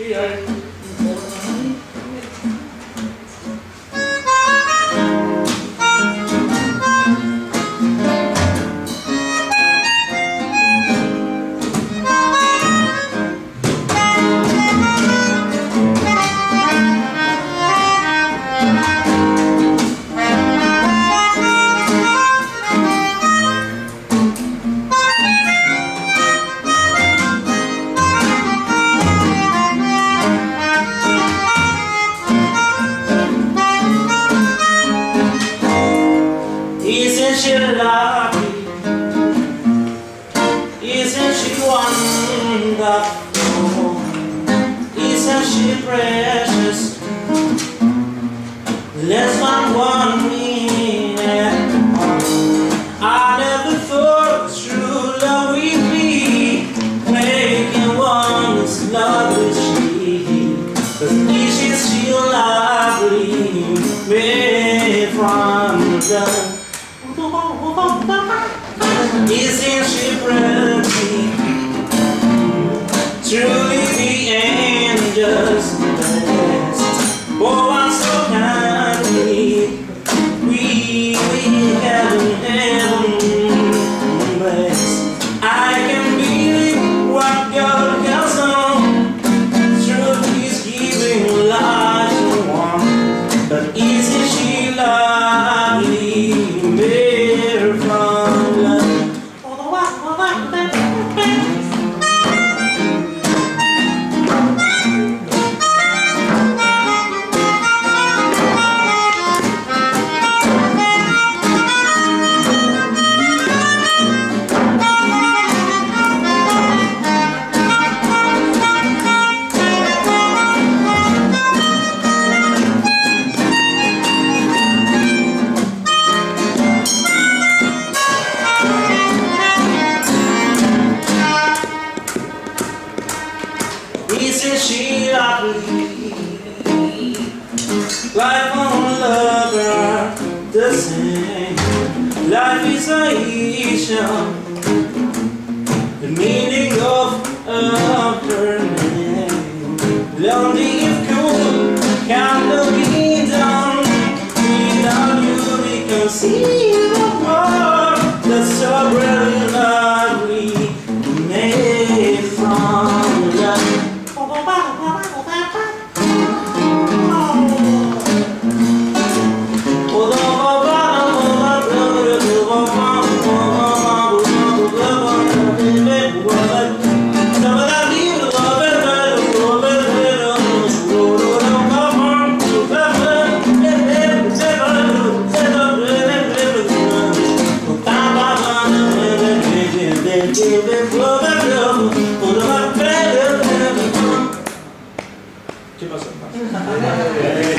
Isn't she lucky? Isn't she wonderful? Isn't she precious? Less than 1 minute. I never thought true love would be making one as lovely as she. But isn't she lovely? Made from the isn't she pretty? Truly the angels best. Oh, I'm so happy we have in heaven best. I can believe what God has done. Truth is giving life to one. But isn't she lovely? Made from love. Isn't she lovely? Life on lover, the same. Life is a issue. The meaning of her name. Lonely if cool, can't be done. Without you we can see the world that's so really lovely. Made from love. ¿Qué pasa?